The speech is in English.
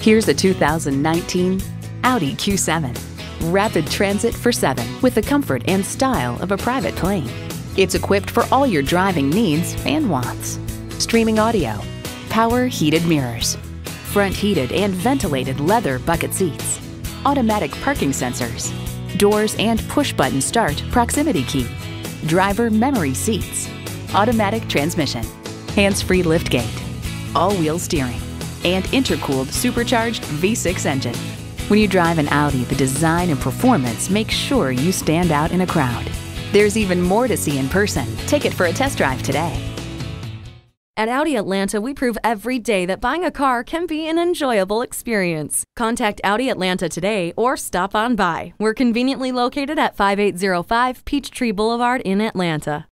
Here's a 2019 Audi Q7. Rapid transit for 7 with the comfort and style of a private plane. It's equipped for all your driving needs and wants. Streaming audio, power heated mirrors, front heated and ventilated leather bucket seats, automatic parking sensors, doors and push-button start proximity key, driver memory seats, automatic transmission, hands-free liftgate, all-wheel steering, and intercooled supercharged V6 engine. When you drive an Audi, the design and performance make sure you stand out in a crowd. There's even more to see in person. Take it for a test drive today. At Audi Atlanta, we prove every day that buying a car can be an enjoyable experience. Contact Audi Atlanta today or stop on by. We're conveniently located at 5805 Peachtree Boulevard in Atlanta.